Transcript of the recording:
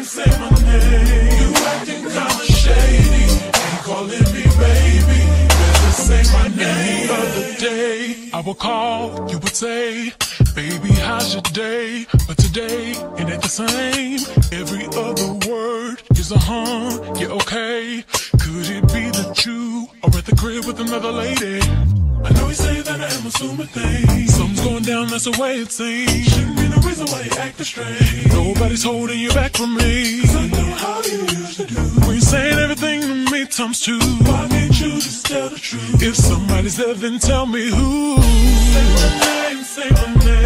name, say my name. You acting kinda shady, ain't calling me baby. Better say my name. The other day, I would call, you would say, baby, how's your day? But today, it ain't the same. Every other word is a yeah, okay. Could it be that you are at the crib with another lady? I know you say that I'm assuming things. Something's going down, that's the way it seems. Shouldn't be no reason why you acting strange. Nobody's holding you back from me. 'Cause I know how you used to do. When you're saying everything to me times two. Why can't you just tell the truth? If somebody's there, then tell me who. Say my name, say my name.